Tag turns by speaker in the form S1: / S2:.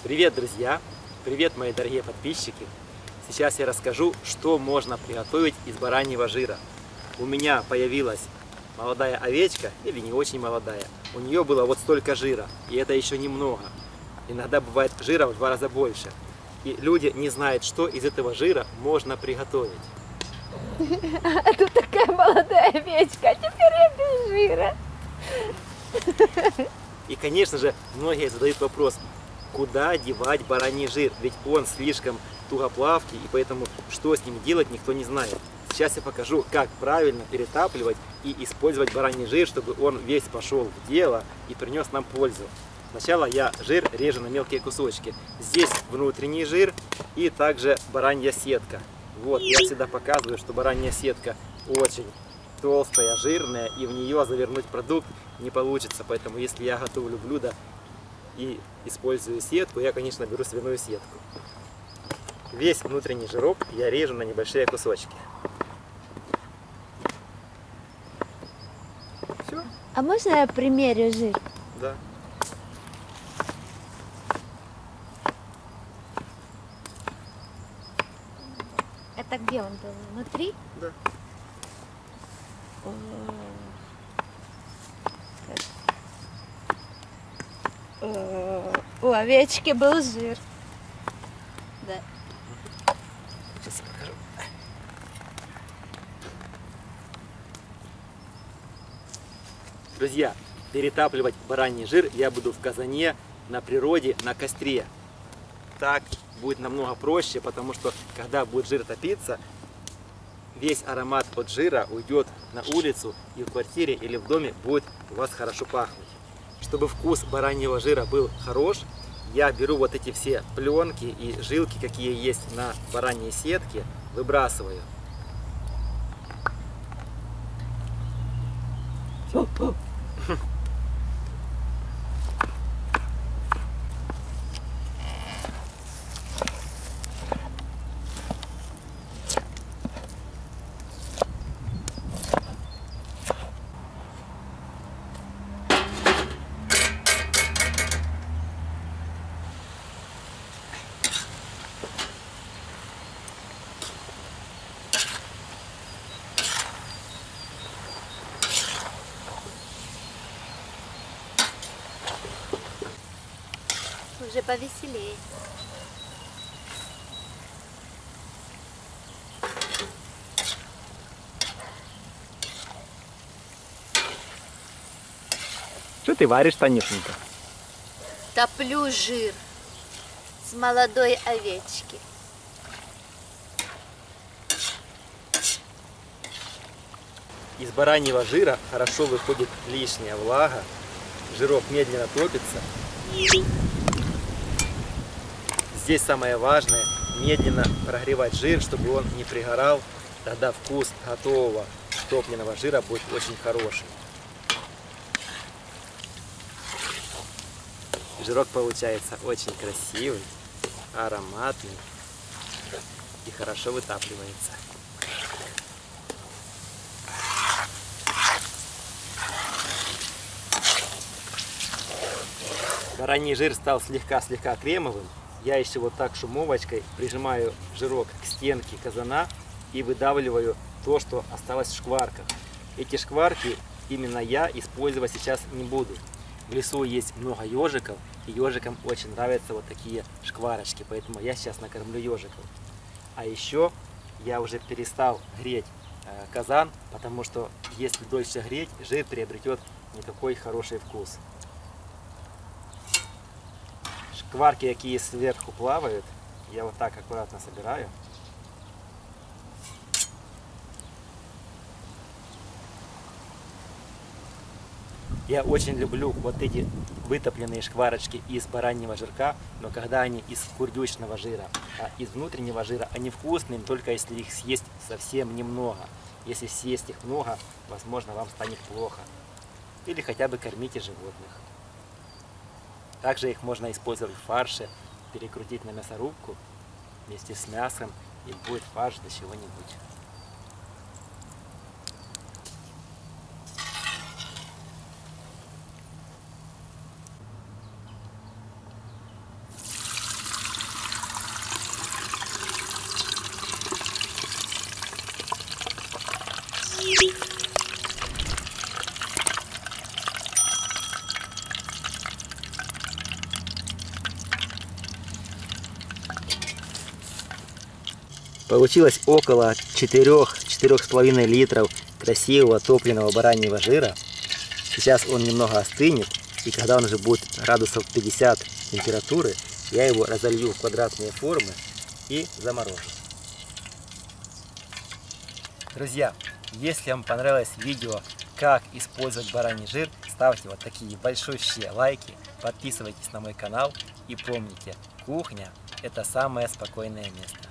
S1: Привет, друзья! Привет, мои дорогие подписчики! Сейчас я расскажу, что можно приготовить из бараньего жира. У меня появилась молодая овечка, или не очень молодая. У нее было вот столько жира, и это еще немного. Иногда бывает жира в 2 раза больше. И люди не знают, что из этого жира можно приготовить.
S2: А тут такая молодая овечка, а теперь я без жира.
S1: И, конечно же, многие задают вопрос, куда девать бараний жир, ведь он слишком тугоплавкий, и поэтому что с ним делать, никто не знает. Сейчас я покажу, как правильно перетапливать и использовать бараний жир, чтобы он весь пошел в дело и принес нам пользу. Сначала я жир режу на мелкие кусочки. Здесь внутренний жир и также баранья сетка. Вот, я всегда показываю, что баранья сетка очень толстая, жирная, и в нее завернуть продукт не получится. Поэтому если я готовлю блюдо и использую сетку, я, конечно, беру свиную сетку. Весь внутренний жирок я режу на небольшие кусочки. Все?
S2: А можно я примерю жир?
S1: Да.
S2: Это где он был? Внутри?
S1: Да.
S2: У овечки был жир. Да.
S1: Сейчас я покажу. Друзья, перетапливать бараний жир я буду в казане на природе, на костре. Так будет намного проще, потому что когда будет жир топиться, весь аромат от жира уйдет на улицу, и в квартире или в доме будет у вас хорошо пахнуть. Чтобы вкус бараньего жира был хорош, я беру вот эти все пленки и жилки, какие есть на бараньей сетке, выбрасываю.
S2: Уже повеселее.
S1: Что ты варишь, Танюшенька?
S2: Топлю жир с молодой овечки.
S1: Из бараньего жира хорошо выходит лишняя влага, жирок медленно топится. Здесь самое важное — медленно прогревать жир, чтобы он не пригорал, тогда вкус готового топленого жира будет очень хороший. Жирок получается очень красивый, ароматный и хорошо вытапливается. Бараний жир стал слегка кремовым. Я еще вот так шумовочкой прижимаю жирок к стенке казана и выдавливаю то, что осталось в шкварках. Эти шкварки именно я использовать сейчас не буду. В лесу есть много ежиков, и ежикам очень нравятся вот такие шкварочки, поэтому я сейчас накормлю ежиков. А еще я уже перестал греть казан, потому что если дольше греть, жир приобретет не такой хороший вкус. Шкварки, какие сверху плавают, я вот так аккуратно собираю. Я очень люблю вот эти вытопленные шкварочки из бараньего жирка, но когда они из курдючного жира, а из внутреннего жира, они вкусные, только если их съесть совсем немного. Если съесть их много, возможно, вам станет плохо. Или хотя бы кормите животных. Также их можно использовать в фарше, перекрутить на мясорубку вместе с мясом, и будет фарш для чего-нибудь. Получилось около 4-4,5 литров красивого топленого бараньего жира. Сейчас он немного остынет, и когда он уже будет градусов 50 температуры, я его разолью в квадратные формы и заморожу. Друзья, если вам понравилось видео, как использовать бараний жир, ставьте вот такие большущие лайки, подписывайтесь на мой канал и помните, кухня – это самое спокойное место.